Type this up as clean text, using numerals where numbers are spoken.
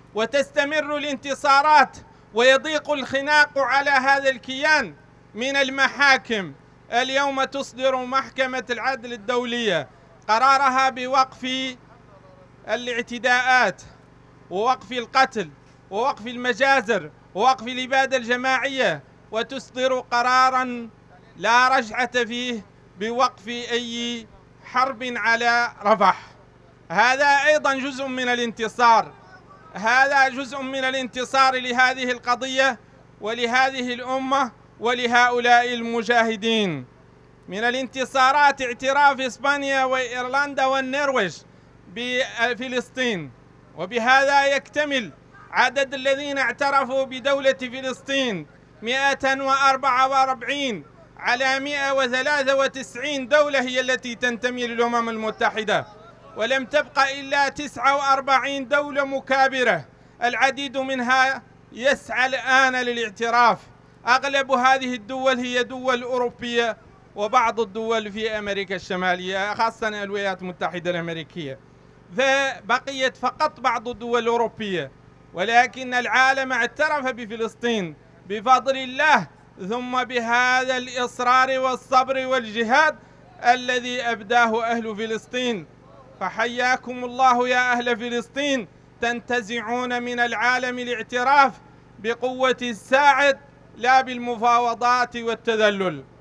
وتستمر الانتصارات ويضيق الخناق على هذا الكيان من المحاكم. اليوم تصدر محكمة العدل الدولية قرارها بوقف الاعتداءات ووقف القتل ووقف المجازر ووقف الإبادة الجماعية، وتصدر قراراً لا رجعة فيه بوقف أي حرب على رفح. هذا أيضاً جزء من الانتصار، هذا جزء من الانتصار لهذه القضية ولهذه الأمة ولهؤلاء المجاهدين. من الانتصارات اعتراف إسبانيا وإيرلندا والنرويج بفلسطين، وبهذا يكتمل عدد الذين اعترفوا بدولة فلسطين 144 على 193 دولة هي التي تنتمي للأمم المتحدة، ولم تبقى إلا 49 دولة مكابرة، العديد منها يسعى الآن للاعتراف. أغلب هذه الدول هي دول أوروبية وبعض الدول في أمريكا الشمالية خاصة الولايات المتحدة الأمريكية، فبقيت فقط بعض الدول الأوروبية، ولكن العالم اعترف بفلسطين بفضل الله، ثم بهذا الإصرار والصبر والجهاد الذي أبداه أهل فلسطين. فحياكم الله يا أهل فلسطين، تنتزعون من العالم الاعتراف بقوة الساعد لا بالمفاوضات والتذلل.